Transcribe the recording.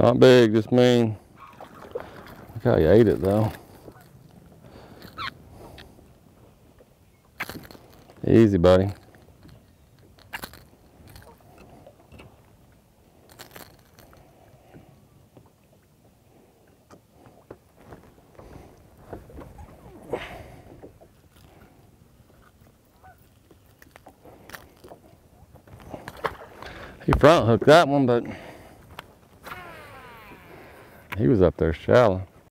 Not big, just mean. Look how he ate it though. Easy, buddy. He front hooked that one, but he was up there shallow.